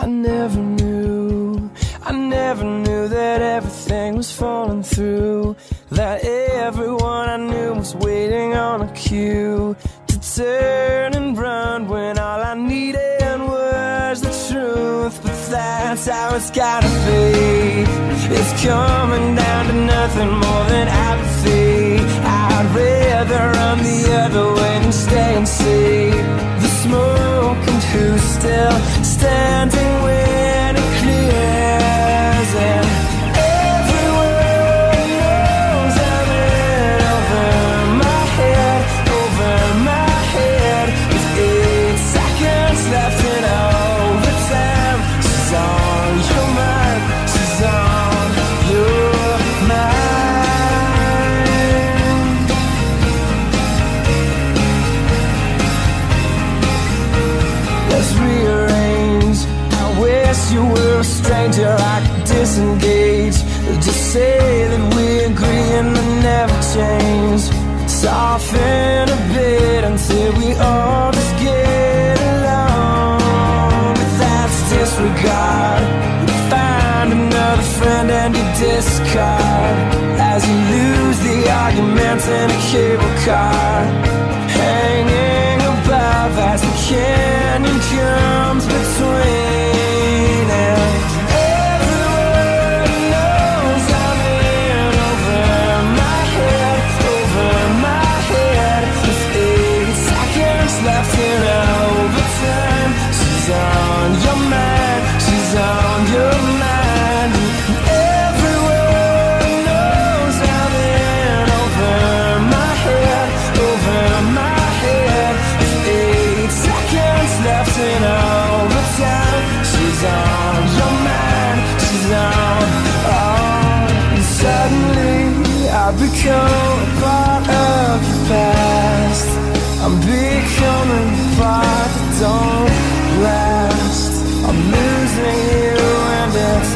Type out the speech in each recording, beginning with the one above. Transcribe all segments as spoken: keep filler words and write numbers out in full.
I never knew, I never knew that everything was falling through, that everyone I knew was waiting on a cue to turn and run when all I needed was the truth. But that's how it's gotta be. It's coming down to nothing more than apathy. I'd rather run the other way than stay and see the smoke, and who's still standing when it clears. And everyone knows I'm in over my head, over my head, with eight seconds left in overtime. She's on your mind, she's on your mind. Let's rearrange. I wish you were a stranger I could disengage. Just say that we agree and then never change. Soften a bit until we all just get along. But that's disregard. You find another friend and you discard as you lose the argument in a cable car, hanging above as the canyon comes between. And everyone knows I'm in over my head, over my head, with eight seconds left in overtime. She's on your mind, she's on your mind. Everyone knows I'm in over my head, over my head, with eight seconds left in overtime. She's on your mind, she's on, on. And suddenly I've become a part of the past. I'm becoming a part that don't last. I'm losing you and it's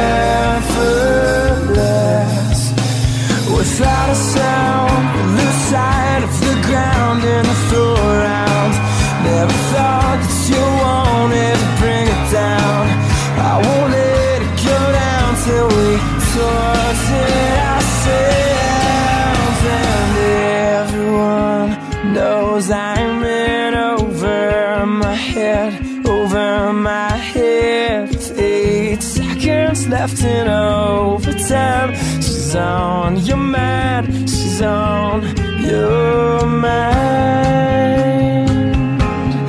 effortless. Without a sound, lose sight of the ground in the throw around. Never thought that you wanted to bring it down. I won't let it go down till we touch it ourselves. And everyone knows I'm in over my head, over my head, with eight seconds left in overtime. She's on your mind, she's on your mind.